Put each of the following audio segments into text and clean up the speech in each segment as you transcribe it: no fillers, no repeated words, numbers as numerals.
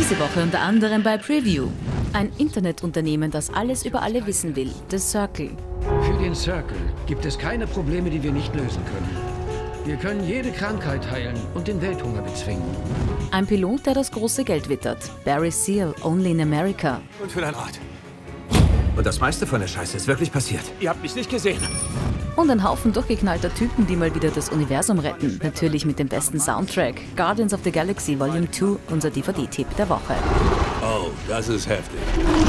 Diese Woche unter anderem bei Preview. Ein Internetunternehmen, das alles über alle wissen will. The Circle. Für den Circle gibt es keine Probleme, die wir nicht lösen können. Wir können jede Krankheit heilen und den Welthunger bezwingen. Ein Pilot, der das große Geld wittert. Barry Seal, Only in America. Und für dein Rat. Und das meiste von der Scheiße ist wirklich passiert. Ihr habt mich nicht gesehen. Und ein Haufen durchgeknallter Typen, die mal wieder das Universum retten. Natürlich mit dem besten Soundtrack. Guardians of the Galaxy Volume 2, unser DVD-Tipp der Woche. Oh, das ist heftig.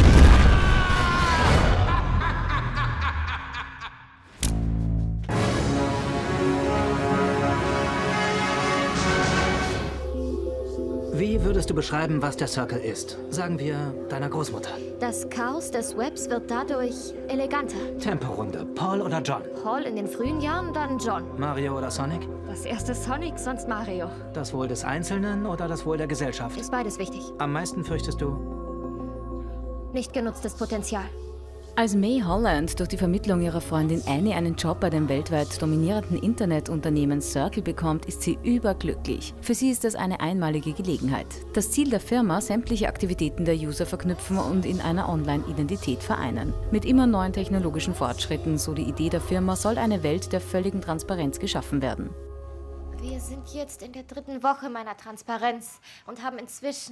Wie würdest du beschreiben, was der Circle ist? Sagen wir deiner Großmutter. Das Chaos des Webs wird dadurch eleganter. Temporunde. Paul oder John? Paul in den frühen Jahren, dann John. Mario oder Sonic? Das erste Sonic, sonst Mario. Das Wohl des Einzelnen oder das Wohl der Gesellschaft? Ist beides wichtig. Am meisten fürchtest du? Nicht genutztes Potenzial. Als May Holland durch die Vermittlung ihrer Freundin Annie einen Job bei dem weltweit dominierenden Internetunternehmen Circle bekommt, ist sie überglücklich. Für sie ist das eine einmalige Gelegenheit. Das Ziel der Firma, sämtliche Aktivitäten der User verknüpfen und in einer Online-Identität vereinen. Mit immer neuen technologischen Fortschritten, so die Idee der Firma, soll eine Welt der völligen Transparenz geschaffen werden. Wir sind jetzt in der 3. Woche meiner Transparenz und haben inzwischen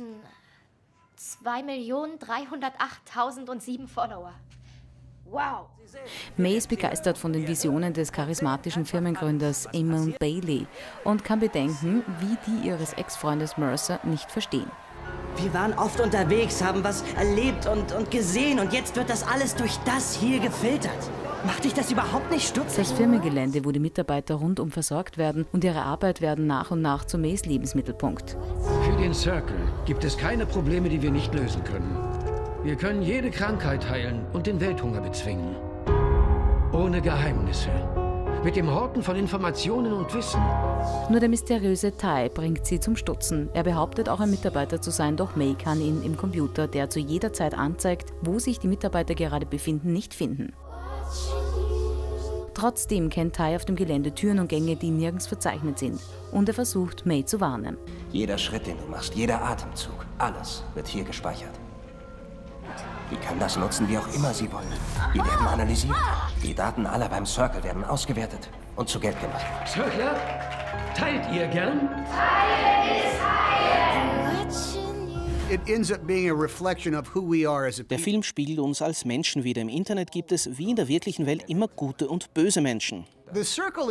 2.308.007 Follower. Wow! May ist begeistert von den Visionen des charismatischen Firmengründers Eamon Bailey und kann bedenken, wie die ihres Ex-Freundes Mercer nicht verstehen. Wir waren oft unterwegs, haben was erlebt und gesehen und jetzt wird das alles durch das hier gefiltert. Macht dich das überhaupt nicht stutzig? Das Firmengelände, wo die Mitarbeiter rundum versorgt werden und ihre Arbeit werden nach und nach zu Mays Lebensmittelpunkt. Für den Circle gibt es keine Probleme, die wir nicht lösen können. Wir können jede Krankheit heilen und den Welthunger bezwingen. Ohne Geheimnisse. Mit dem Horten von Informationen und Wissen. Nur der mysteriöse Ty bringt sie zum Stutzen. Er behauptet auch ein Mitarbeiter zu sein, doch May kann ihn im Computer, der zu jeder Zeit anzeigt, wo sich die Mitarbeiter gerade befinden, nicht finden. Trotzdem kennt Ty auf dem Gelände Türen und Gänge, die nirgends verzeichnet sind. Und er versucht, May zu warnen. Jeder Schritt, den du machst, jeder Atemzug, alles wird hier gespeichert. Die können das nutzen, wie auch immer sie wollen. Die werden analysiert. Die Daten aller beim Circle werden ausgewertet und zu Geld gemacht. Circler, teilt ihr gern? Der Film spiegelt uns als Menschen wider. Im Internet gibt es, wie in der wirklichen Welt, immer gute und böse Menschen. The Circle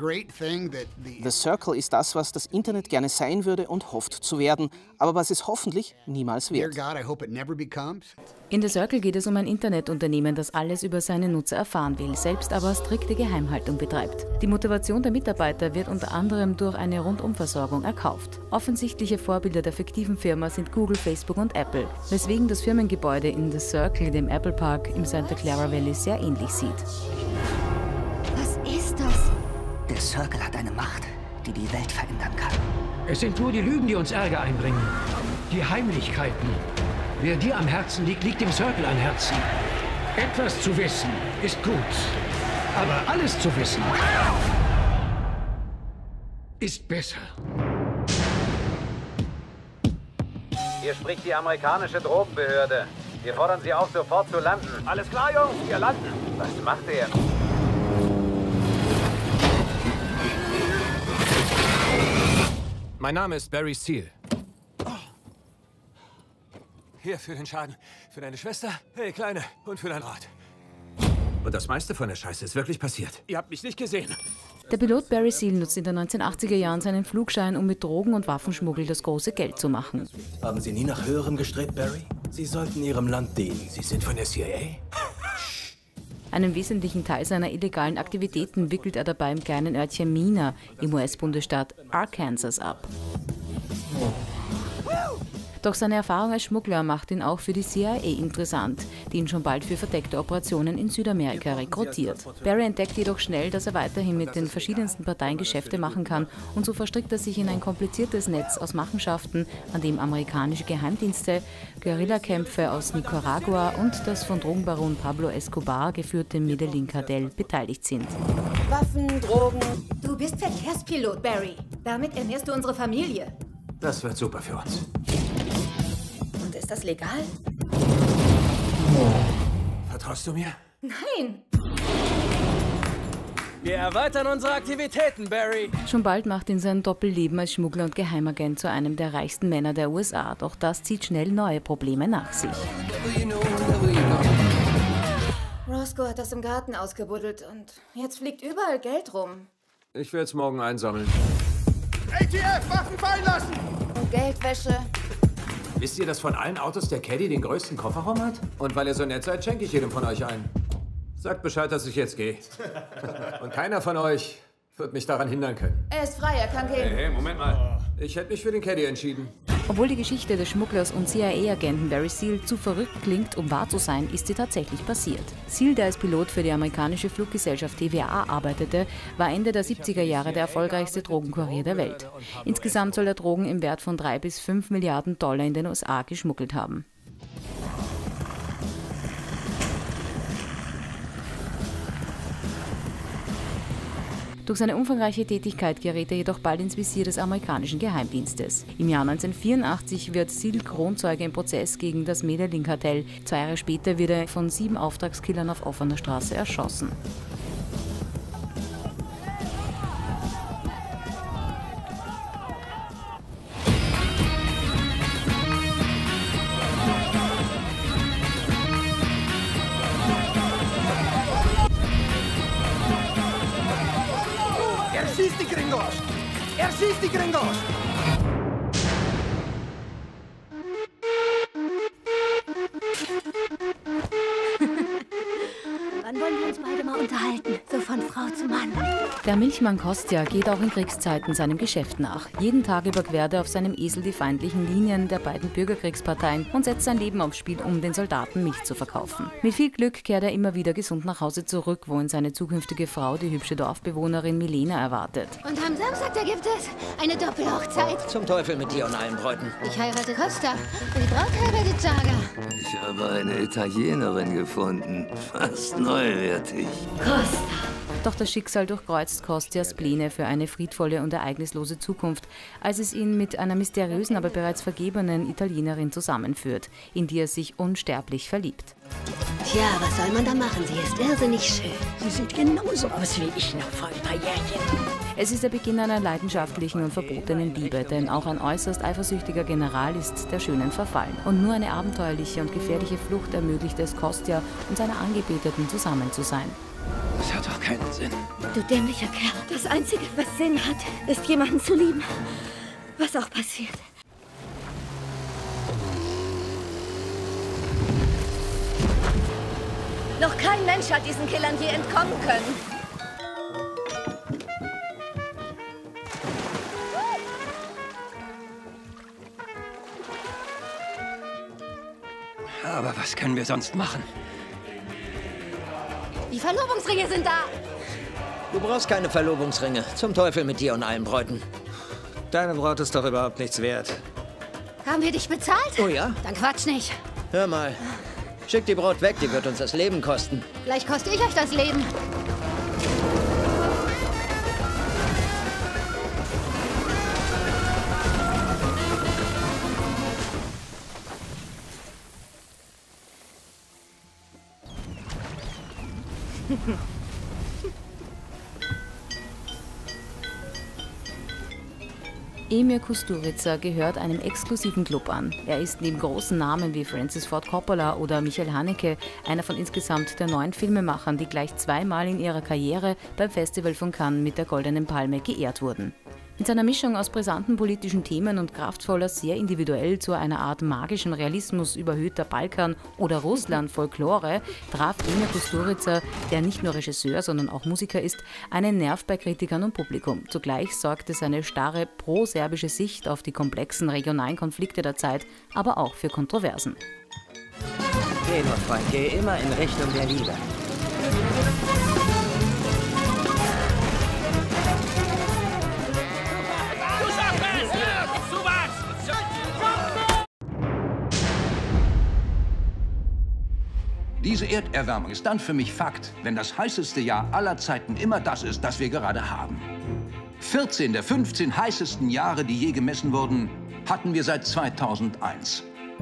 ist das, was das Internet gerne sein würde und hofft zu werden, aber was es hoffentlich niemals wird. In The Circle geht es um ein Internetunternehmen, das alles über seine Nutzer erfahren will, selbst aber strikte Geheimhaltung betreibt. Die Motivation der Mitarbeiter wird unter anderem durch eine Rundumversorgung erkauft. Offensichtliche Vorbilder der fiktiven Firma sind Google, Facebook und Apple, weswegen das Firmengebäude in The Circle dem Apple Park im Santa Clara Valley sehr ähnlich sieht. Was ist das? Der Circle hat eine Macht, die die Welt verändern kann. Es sind nur die Lügen, die uns Ärger einbringen. Die Heimlichkeiten. Wer dir am Herzen liegt, liegt dem Circle am Herzen. Etwas zu wissen ist gut. Aber alles zu wissen ist besser. Hier spricht die amerikanische Drogenbehörde. Wir fordern Sie auf, sofort zu landen. Alles klar, Jungs, wir landen. Was macht er? Mein Name ist Barry Seal. Hier für den Schaden. Für deine Schwester, hey Kleine, und für dein Rat. Und das meiste von der Scheiße ist wirklich passiert. Ihr habt mich nicht gesehen. Der Pilot Barry Seal nutzt in den 1980er Jahren seinen Flugschein, um mit Drogen- und Waffenschmuggel das große Geld zu machen. Haben Sie nie nach Höherem gestrebt, Barry? Sie sollten Ihrem Land dienen. Sie sind von der CIA? Einen wesentlichen Teil seiner illegalen Aktivitäten wickelt er dabei im kleinen Örtchen Mena im US-Bundesstaat Arkansas ab. Doch seine Erfahrung als Schmuggler macht ihn auch für die CIA interessant, die ihn schon bald für verdeckte Operationen in Südamerika rekrutiert. Barry entdeckt jedoch schnell, dass er weiterhin mit den verschiedensten Parteien Geschäfte machen kann und so verstrickt er sich in ein kompliziertes Netz aus Machenschaften, an dem amerikanische Geheimdienste, Guerillakämpfe aus Nicaragua und das von Drogenbaron Pablo Escobar geführte Medellin-Kartell beteiligt sind. Waffen, Drogen. Du bist Verkehrspilot, Barry. Damit ernährst du unsere Familie. Das wird super für uns. Ist das legal? Vertraust du mir? Nein. Wir erweitern unsere Aktivitäten, Barry. Schon bald macht ihn sein Doppelleben als Schmuggler und Geheimagent zu einem der reichsten Männer der USA. Doch das zieht schnell neue Probleme nach sich. Roscoe hat das im Garten ausgebuddelt und jetzt fliegt überall Geld rum. Ich werde es morgen einsammeln. ATF, Waffen fallen lassen! Und Geldwäsche. Wisst ihr, dass von allen Autos der Caddy den größten Kofferraum hat? Und weil ihr so nett seid, schenke ich jedem von euch einen. Sagt Bescheid, dass ich jetzt gehe. Und keiner von euch wird mich daran hindern können. Er ist frei, er kann gehen. Hey, Moment mal. Ich hätte mich für den Caddy entschieden. Obwohl die Geschichte des Schmugglers und CIA-Agenten Barry Seal zu verrückt klingt, um wahr zu sein, ist sie tatsächlich passiert. Seal, der als Pilot für die amerikanische Fluggesellschaft TVA arbeitete, war Ende der 70er Jahre der erfolgreichste Drogenkurier der Welt. Insgesamt soll er Drogen im Wert von 3 bis 5 Milliarden Dollar in den USA geschmuggelt haben. Durch seine umfangreiche Tätigkeit gerät er jedoch bald ins Visier des amerikanischen Geheimdienstes. Im Jahr 1984 wird Seal Kronzeuge im Prozess gegen das Medellin-Kartell. 2 Jahre später wird er von 7 Auftragskillern auf offener Straße erschossen. Er schießt die Gringos! Er schießt die Gringos! Wann wollen wir uns beide mal unterhalten? So von Frau zu Mann. Der Milchmann Kostja geht auch in Kriegszeiten seinem Geschäft nach. Jeden Tag überquert er auf seinem Esel die feindlichen Linien der beiden Bürgerkriegsparteien und setzt sein Leben aufs Spiel, um den Soldaten Milch zu verkaufen. Mit viel Glück kehrt er immer wieder gesund nach Hause zurück, wo ihn seine zukünftige Frau, die hübsche Dorfbewohnerin Milena, erwartet. Und am Samstag, da gibt es eine Doppelhochzeit. Zum Teufel mit dir und allen Bräuten. Ich heirate Costa und die Braut heiratet Saga. Ich habe eine Italienerin gefunden. Fast neuwertig. Costa. Doch das Schicksal durchkreuzt Kostjas Pläne für eine friedvolle und ereignislose Zukunft, als es ihn mit einer mysteriösen, aber bereits vergebenen Italienerin zusammenführt, in die er sich unsterblich verliebt. Tja, was soll man da machen? Sie ist irrsinnig schön. Sie sieht genauso aus wie ich noch vor ein paar Jährchen. Es ist der Beginn einer leidenschaftlichen und verbotenen Liebe, denn auch ein äußerst eifersüchtiger General ist der Schönen verfallen. Und nur eine abenteuerliche und gefährliche Flucht ermöglicht es Kostja und seiner Angebeteten zusammen zu sein. Das hat doch keinen Sinn. Du dämlicher Kerl. Das Einzige, was Sinn hat, ist jemanden zu lieben. Was auch passiert. Noch kein Mensch hat diesen Killern je entkommen können. Aber was können wir sonst machen? Die Verlobungsringe sind da. Du brauchst keine Verlobungsringe. Zum Teufel mit dir und allen Bräuten. Deine Braut ist doch überhaupt nichts wert. Haben wir dich bezahlt? Oh ja? Dann quatsch nicht. Hör mal. Schick die Braut weg, die wird uns das Leben kosten. Gleich koste ich euch das Leben. Emir Kusturica gehört einem exklusiven Club an. Er ist neben großen Namen wie Francis Ford Coppola oder Michael Haneke einer von insgesamt der 9 Filmemachern, die gleich 2-mal in ihrer Karriere beim Festival von Cannes mit der Goldenen Palme geehrt wurden. In seiner Mischung aus brisanten politischen Themen und kraftvoller, sehr individuell zu einer Art magischen Realismus überhöhter Balkan- oder Russland-Folklore traf Emir Kusturica, der nicht nur Regisseur, sondern auch Musiker ist, einen Nerv bei Kritikern und Publikum. Zugleich sorgte seine starre pro-serbische Sicht auf die komplexen regionalen Konflikte der Zeit aber auch für Kontroversen. Geh nur, Freund, geh immer in Richtung der Liebe. Diese Erderwärmung ist dann für mich Fakt, wenn das heißeste Jahr aller Zeiten immer das ist, das wir gerade haben. 14 der 15 heißesten Jahre, die je gemessen wurden, hatten wir seit 2001.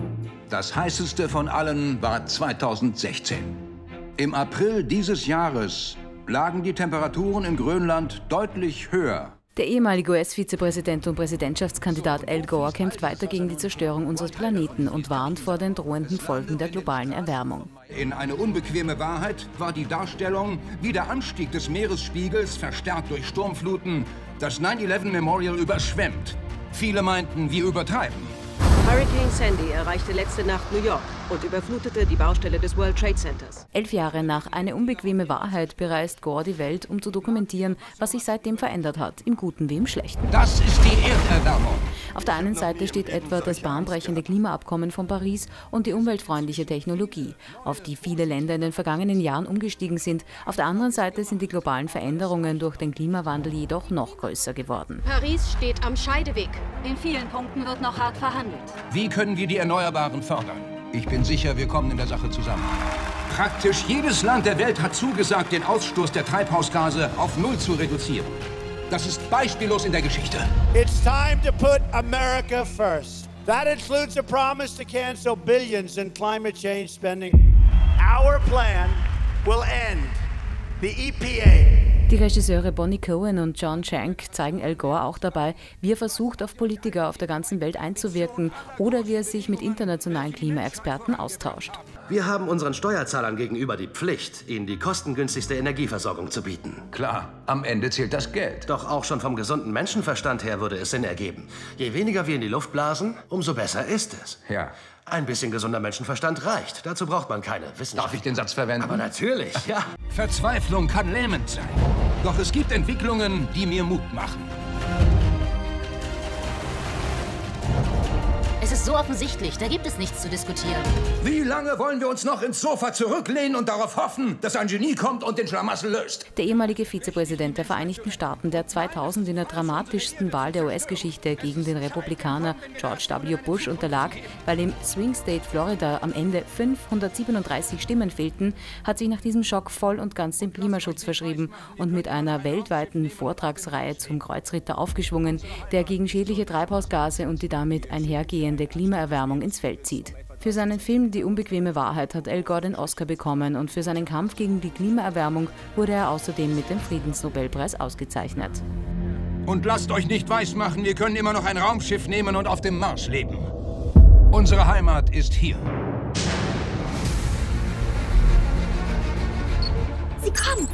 Das heißeste von allen war 2016. Im April dieses Jahres lagen die Temperaturen in Grönland deutlich höher. Der ehemalige US-Vizepräsident und Präsidentschaftskandidat Al Gore kämpft weiter gegen die Zerstörung unseres Planeten und warnt vor den drohenden Folgen der globalen Erwärmung. In eine unbequeme Wahrheit war die Darstellung, wie der Anstieg des Meeresspiegels, verstärkt durch Sturmfluten, das 9/11 Memorial überschwemmt. Viele meinten, wir übertreiben. Hurricane Sandy erreichte letzte Nacht New York und überflutete die Baustelle des World Trade Centers. 11 Jahre nach Eine unbequeme Wahrheit bereist Gore die Welt, um zu dokumentieren, was sich seitdem verändert hat, im Guten wie im Schlechten. Das ist die Erderwärmung. Auf der einen Seite steht etwa das bahnbrechende Klimaabkommen von Paris und die umweltfreundliche Technologie, auf die viele Länder in den vergangenen Jahren umgestiegen sind. Auf der anderen Seite sind die globalen Veränderungen durch den Klimawandel jedoch noch größer geworden. Paris steht am Scheideweg. In vielen Punkten wird noch hart verhandelt. Wie können wir die Erneuerbaren fördern? Ich bin sicher, wir kommen in der Sache zusammen. Praktisch jedes Land der Welt hat zugesagt, den Ausstoß der Treibhausgase auf 0 zu reduzieren. Das ist beispiellos in der Geschichte. It's time to put America first. That includes a promise to cancel billions in climate change spending. Our plan will end the EPA. Die Regisseure Bonnie Cohen und John Shank zeigen Al Gore auch dabei, wie er versucht, auf Politiker auf der ganzen Welt einzuwirken oder wie er sich mit internationalen Klimaexperten austauscht. Wir haben unseren Steuerzahlern gegenüber die Pflicht, ihnen die kostengünstigste Energieversorgung zu bieten. Klar, am Ende zählt das Geld. Doch auch schon vom gesunden Menschenverstand her würde es Sinn ergeben. Je weniger wir in die Luft blasen, umso besser ist es. Ja. Ein bisschen gesunder Menschenverstand reicht. Dazu braucht man keine Wissenschaft. Darf ich den Satz verwenden? Aber natürlich, ja. Verzweiflung kann lähmend sein. Doch es gibt Entwicklungen, die mir Mut machen. Es ist so offensichtlich, da gibt es nichts zu diskutieren. Wie lange wollen wir uns noch ins Sofa zurücklehnen und darauf hoffen, dass ein Genie kommt und den Schlamassel löst? Der ehemalige Vizepräsident der Vereinigten Staaten, der 2000 in der dramatischsten Wahl der US-Geschichte gegen den Republikaner George W. Bush unterlag, weil im Swing State Florida am Ende 537 Stimmen fehlten, hat sich nach diesem Schock voll und ganz dem Klimaschutz verschrieben und mit einer weltweiten Vortragsreihe zum Kreuzritter aufgeschwungen, der gegen schädliche Treibhausgase und die damit einhergehende Klimaerwärmung ins Feld zieht. Für seinen Film Die unbequeme Wahrheit hat Al Gore den Oscar bekommen und für seinen Kampf gegen die Klimaerwärmung wurde er außerdem mit dem Friedensnobelpreis ausgezeichnet. Und lasst euch nicht weismachen, wir können immer noch ein Raumschiff nehmen und auf dem Mars leben. Unsere Heimat ist hier. Sie kommen!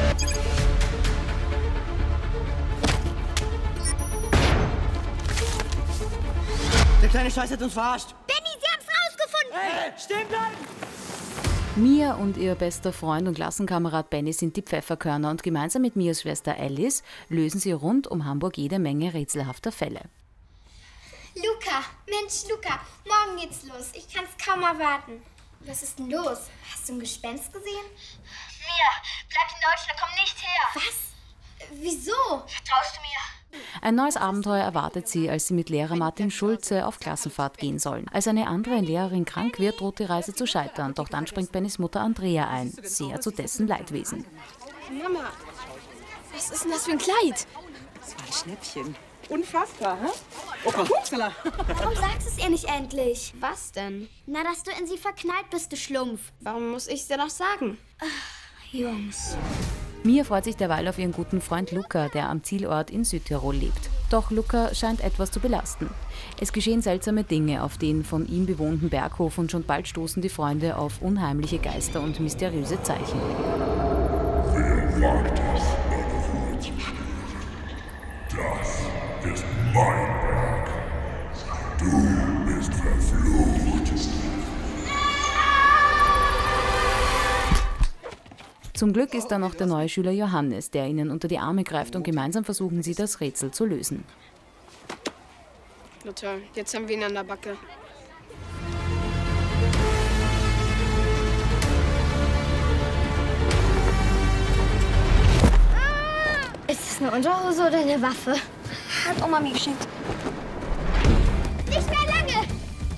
Der kleine Scheiß hat uns verarscht. Benny, Sie haben's rausgefunden! Hey, stehen bleiben! Mia und ihr bester Freund und Klassenkamerad Benny sind die Pfefferkörner und gemeinsam mit Mias Schwester Alice lösen sie rund um Hamburg jede Menge rätselhafter Fälle. Luca, Mensch, Luca, morgen geht's los. Ich kann's kaum erwarten. Was ist denn los? Hast du ein Gespenst gesehen? Mia, bleib in Deutschland, komm nicht her. Was? Wieso? Vertraust du mir? Ein neues Abenteuer erwartet sie, als sie mit Lehrer Martin Schulze auf Klassenfahrt gehen sollen. Als eine andere Lehrerin krank wird, droht die Reise zu scheitern. Doch dann springt Bennys Mutter Andrea ein, sehr zu dessen Leidwesen. Mama, was ist denn das für ein Kleid? Das war ein Schnäppchen. Unfassbar, hä? Opa, Hupsala. Warum sagst du es ihr nicht endlich? Was denn? Na, dass du in sie verknallt bist, du Schlumpf. Warum muss ich es dir noch sagen? Ach, Jungs. Mia freut sich derweil auf ihren guten Freund Luca, der am Zielort in Südtirol lebt. Doch Luca scheint etwas zu belasten. Es geschehen seltsame Dinge auf den von ihm bewohnten Berghof und schon bald stoßen die Freunde auf unheimliche Geister und mysteriöse Zeichen. Wer wagt es, meine Ruhe zu stören? Das ist mein Berg. Du bist verflucht. Zum Glück ist da noch der neue Schüler Johannes, der ihnen unter die Arme greift und gemeinsam versuchen sie, das Rätsel zu lösen. Na toll, jetzt haben wir ihn an der Backe. Ist das eine Unterhose oder eine Waffe? Hat Oma mir geschenkt. Nicht mehr lange!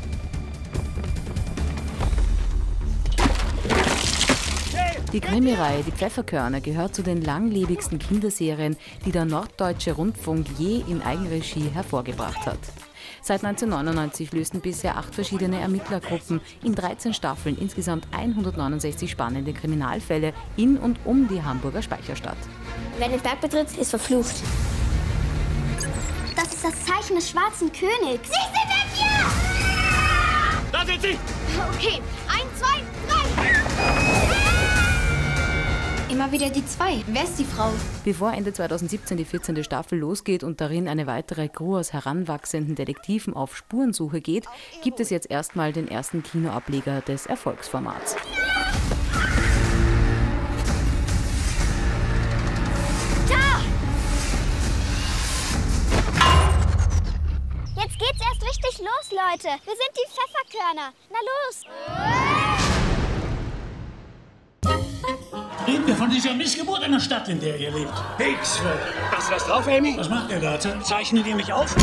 Die Krimireihe Die Pfefferkörner gehört zu den langlebigsten Kinderserien, die der Norddeutsche Rundfunk je in Eigenregie hervorgebracht hat. Seit 1999 lösten bisher 8 verschiedene Ermittlergruppen in 13 Staffeln insgesamt 169 spannende Kriminalfälle in und um die Hamburger Speicherstadt. Wer den Berg betritt, ist verflucht. Das ist das Zeichen des Schwarzen Königs. Sie sind weg hier! Da sind sie! Okay, 1, 2, 3! Immer wieder die 2. Wer ist die Frau? Bevor Ende 2017 die 14. Staffel losgeht und darin eine weitere Crew aus heranwachsenden Detektiven auf Spurensuche geht, gibt es jetzt erstmal den ersten Kinoableger des Erfolgsformats. Jetzt geht's erst richtig los, Leute. Wir sind die Pfefferkörner. Na los. Reden wir von dieser Missgeburt in der Stadt, in der ihr lebt. Hicks! Hast du was drauf, Amy? Was macht ihr da? Zeichnet ihr mich auf?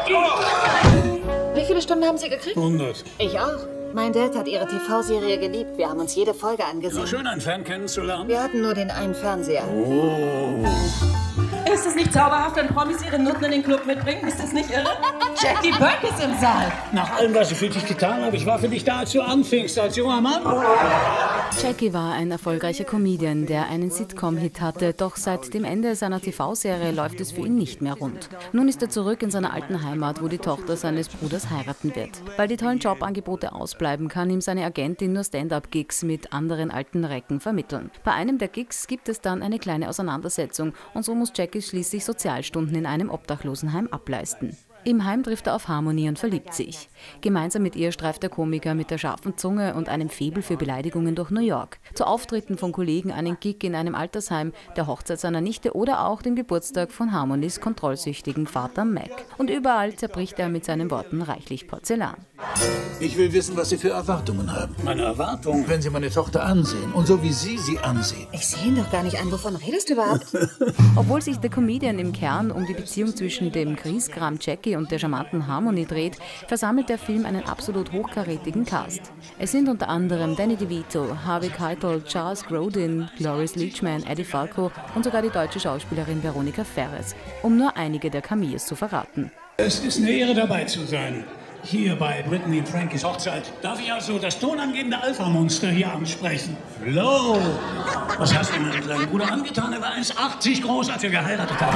Wie viele Stunden haben Sie gekriegt? 100. Ich auch. Mein Dad hat Ihre TV-Serie geliebt. Wir haben uns jede Folge angesehen. Ja, schön, einen Fan kennenzulernen. Wir hatten nur den einen Fernseher. Oh. Ist es nicht zauberhaft, wenn Promis ihre Nutten in den Club mitbringen? Ist das nicht irre? Jackie Burke ist im Saal. Nach allem, was ich für dich getan habe, ich war für dich da, als du anfingst, als junger Mann. Jackie war ein erfolgreicher Comedian, der einen Sitcom-Hit hatte, doch seit dem Ende seiner TV-Serie läuft es für ihn nicht mehr rund. Nun ist er zurück in seiner alten Heimat, wo die Tochter seines Bruders heiraten wird. Weil die tollen Jobangebote ausbleiben, kann ihm seine Agentin nur Stand-up-Gigs mit anderen alten Recken vermitteln. Bei einem der Gigs gibt es dann eine kleine Auseinandersetzung und so muss Jackie schließlich Sozialstunden in einem Obdachlosenheim ableisten. Im Heim trifft er auf Harmony und verliebt sich. Gemeinsam mit ihr streift der Komiker mit der scharfen Zunge und einem Faible für Beleidigungen durch New York. Zu Auftritten von Kollegen einen Gig in einem Altersheim, der Hochzeit seiner Nichte oder auch dem Geburtstag von Harmonys kontrollsüchtigen Vater Mac. Und überall zerbricht er mit seinen Worten reichlich Porzellan. Ich will wissen, was Sie für Erwartungen haben. Meine Erwartungen? Wenn Sie meine Tochter ansehen und so wie Sie sie ansehen. Ich sehe ihn doch gar nicht an. Wovon redest du überhaupt? Obwohl sich der Comedian im Kern um die Beziehung zwischen dem Griesgram Jackie und der charmanten Harmony dreht, versammelt der Film einen absolut hochkarätigen Cast. Es sind unter anderem Danny DeVito, Harvey Keitel, Charles Grodin, Cloris Leachman, Eddie Falco und sogar die deutsche Schauspielerin Veronica Ferres, um nur einige der Cameos zu verraten. Es ist eine Ehre, dabei zu sein. Hier bei Brittany und Frankies Hochzeit. Darf ich also das tonangebende Alpha-Monster hier ansprechen? Flo! Was hast du meinem kleinen Bruder angetan? Er war 1,80 groß, als wir geheiratet haben.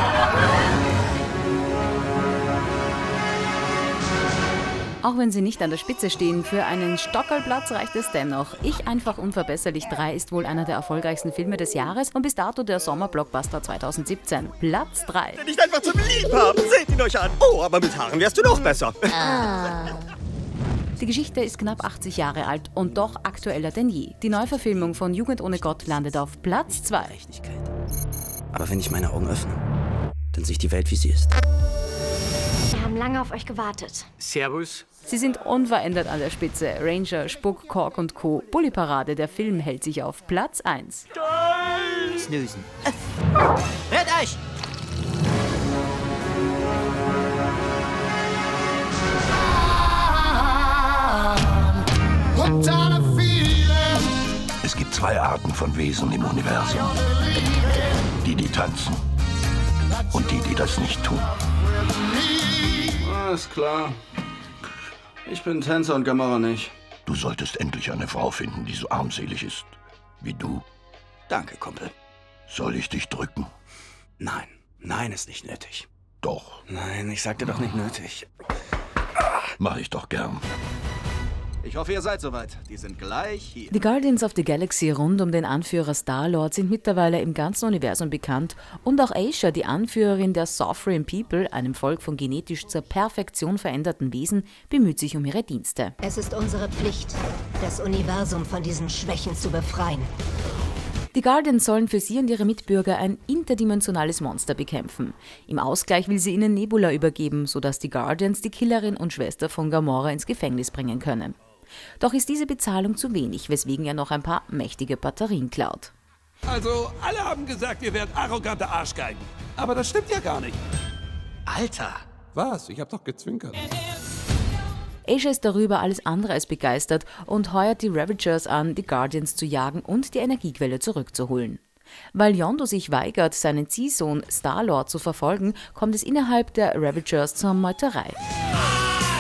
Auch wenn sie nicht an der Spitze stehen, für einen Stockerlplatz reicht es dennoch. Ich einfach unverbesserlich 3 ist wohl einer der erfolgreichsten Filme des Jahres und bis dato der Sommerblockbuster 2017. Platz 3. Nicht einfach zum Liebhaben, seht ihn euch an. Oh, aber mit Haaren wärst du noch besser. Die Geschichte ist knapp 80 Jahre alt und doch aktueller denn je. Die Neuverfilmung von Jugend ohne Gott landet auf Platz 2. Aber wenn ich meine Augen öffne, dann sehe ich die Welt, wie sie ist. Wir haben lange auf euch gewartet. Servus. Sie sind unverändert an der Spitze. Ranger, Spuck, Kork und Co. Bulli-Parade, der Film hält sich auf Platz 1. Snoosen. Hört euch! Es gibt 2 Arten von Wesen im Universum. Die tanzen und die das nicht tun. Alles klar. Ich bin Tänzer und Gamora nicht. Du solltest endlich eine Frau finden, die so armselig ist wie du. Danke, Kumpel. Soll ich dich drücken? Nein. Nein, ist nicht nötig. Doch. Nein, ich sagte doch nicht nötig. Mach ich doch gern. Ich hoffe, ihr seid soweit. Die sind gleich hier. Die Guardians of the Galaxy rund um den Anführer Star-Lord sind mittlerweile im ganzen Universum bekannt und auch Aisha, die Anführerin der Sovereign People, einem Volk von genetisch zur Perfektion veränderten Wesen, bemüht sich um ihre Dienste. Es ist unsere Pflicht, das Universum von diesen Schwächen zu befreien. Die Guardians sollen für sie und ihre Mitbürger ein interdimensionales Monster bekämpfen. Im Ausgleich will sie ihnen Nebula übergeben, sodass die Guardians die Killerin und Schwester von Gamora ins Gefängnis bringen können. Doch ist diese Bezahlung zu wenig, weswegen er noch ein paar mächtige Batterien klaut. Also, alle haben gesagt, ihr werdet arrogante Arschgeigen. Aber das stimmt ja gar nicht. Alter! Was? Ich hab doch gezwinkert. Aisha ist darüber alles andere als begeistert und heuert die Ravagers an, die Guardians zu jagen und die Energiequelle zurückzuholen. Weil Yondu sich weigert, seinen Ziehsohn Star-Lord zu verfolgen, kommt es innerhalb der Ravagers zur Meuterei.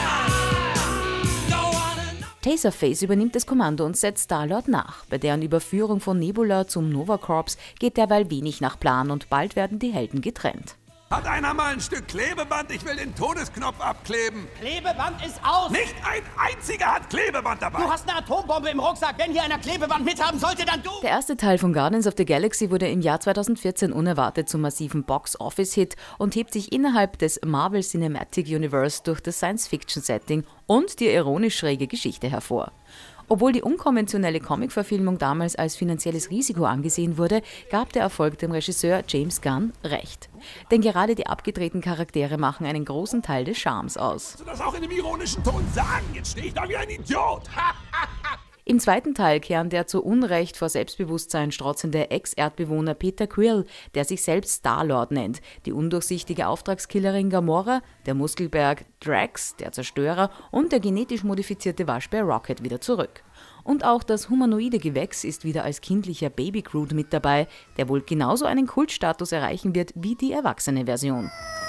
Taserface übernimmt das Kommando und setzt Star-Lord nach. Bei deren Überführung von Nebula zum Nova Corps geht derweil wenig nach Plan und bald werden die Helden getrennt. Hat einer mal ein Stück Klebeband? Ich will den Todesknopf abkleben. Klebeband ist aus. Nicht ein einziger hat Klebeband dabei. Du hast eine Atombombe im Rucksack. Wenn hier einer Klebeband mithaben sollte, dann du. Der erste Teil von Guardians of the Galaxy wurde im Jahr 2014 unerwartet zum massiven Box-Office-Hit und hebt sich innerhalb des Marvel Cinematic Universe durch das Science-Fiction-Setting und die ironisch schräge Geschichte hervor. Obwohl die unkonventionelle Comic-Verfilmung damals als finanzielles Risiko angesehen wurde, gab der Erfolg dem Regisseur James Gunn recht. Denn gerade die abgedrehten Charaktere machen einen großen Teil des Charmes aus. Kannst du das auch in einem ironischen Ton sagen? Jetzt stehe ich da wie ein Idiot. Im zweiten Teil kehren der zu Unrecht vor Selbstbewusstsein strotzende Ex-Erdbewohner Peter Quill, der sich selbst Star-Lord nennt, die undurchsichtige Auftragskillerin Gamora, der Muskelberg Drax, der Zerstörer und der genetisch modifizierte Waschbär Rocket wieder zurück. Und auch das humanoide Gewächs ist wieder als kindlicher Baby Groot mit dabei, der wohl genauso einen Kultstatus erreichen wird wie die erwachsene Version.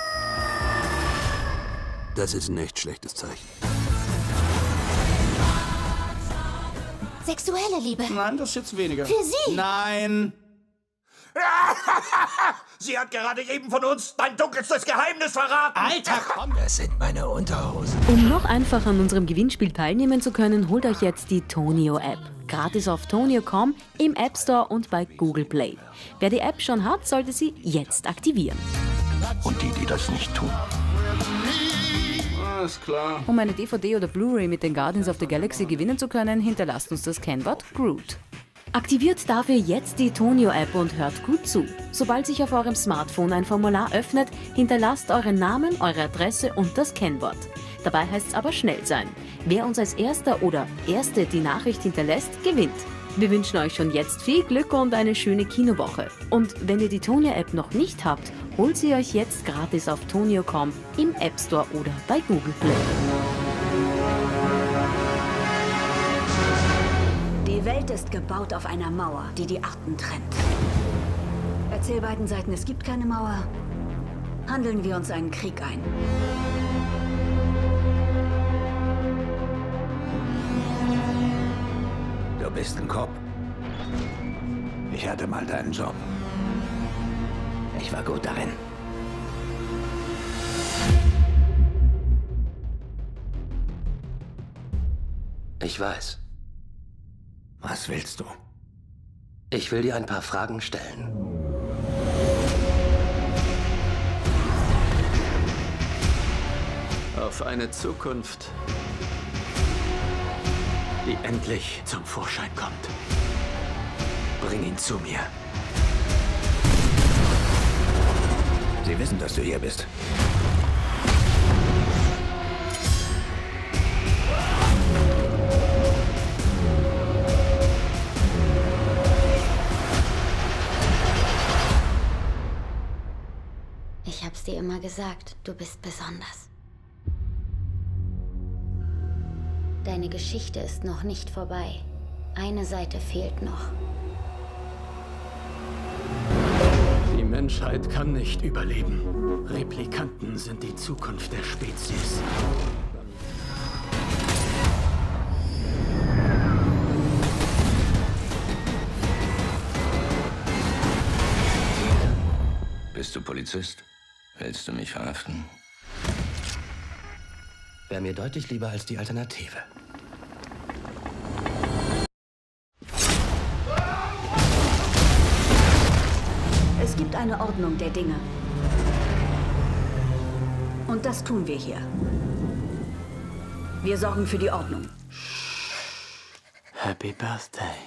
Das ist ein echt schlechtes Zeichen. Sexuelle Liebe. Nein, das ist jetzt weniger. Für Sie. Nein. Sie hat gerade eben von uns dein dunkelstes Geheimnis verraten. Alter, komm. Das sind meine Unterhosen. Um noch einfacher an unserem Gewinnspiel teilnehmen zu können, holt euch jetzt die Tonio-App. Gratis auf tonio.com, im App Store und bei Google Play. Wer die App schon hat, sollte sie jetzt aktivieren. Und die das nicht tun. Alles klar. Um eine DVD oder Blu-ray mit den Guardians of the Galaxy gewinnen zu können, hinterlasst uns das Kennwort Groot. Aktiviert dafür jetzt die Tonio-App und hört gut zu. Sobald sich auf eurem Smartphone ein Formular öffnet, hinterlasst euren Namen, eure Adresse und das Kennwort. Dabei heißt es aber schnell sein. Wer uns als Erster oder Erste die Nachricht hinterlässt, gewinnt. Wir wünschen euch schon jetzt viel Glück und eine schöne Kinowoche. Und wenn ihr die Tonio-App noch nicht habt, holt sie euch jetzt gratis auf tonio.com, im App Store oder bei Google Play. Die Welt ist gebaut auf einer Mauer, die die Arten trennt. Erzähl beiden Seiten, es gibt keine Mauer. Handeln wir uns einen Krieg ein. Du bist ein Cop. Ich hatte mal deinen Job. Ich war gut darin. Ich weiß. Was willst du? Ich will dir ein paar Fragen stellen. Auf eine Zukunft, die endlich zum Vorschein kommt. Bring ihn zu mir. Sie wissen, dass du hier bist. Ich hab's dir immer gesagt, du bist besonders. Deine Geschichte ist noch nicht vorbei. Eine Seite fehlt noch. Die Menschheit kann nicht überleben. Replikanten sind die Zukunft der Spezies. Bist du Polizist? Willst du mich verhaften? Wäre mir deutlich lieber als die Alternative. Es gibt eine Ordnung der Dinge. Und das tun wir hier. Wir sorgen für die Ordnung. Happy Birthday.